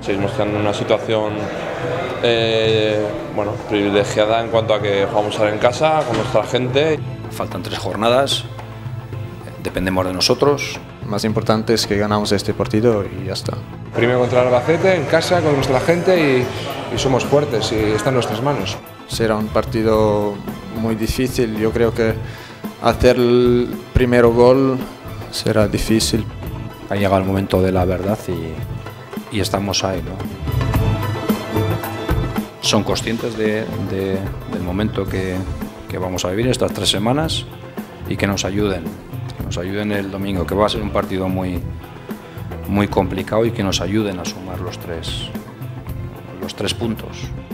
Seguimos en una situación bueno, privilegiada en cuanto a que jugamos ahora en casa con nuestra gente. Faltan 3 jornadas, dependemos de nosotros. Más importante es que ganamos este partido y ya está. Primero contra el Albacete, en casa, con nuestra gente y somos fuertes y está en nuestras manos. Será un partido muy difícil, yo creo que hacer el primer gol será difícil. Ha llegado el momento de la verdad y estamos ahí, ¿no? Son conscientes del momento que vamos a vivir estas 3 semanas y que nos ayuden el domingo, que va a ser un partido muy complicado, y que nos ayuden a sumar los tres puntos.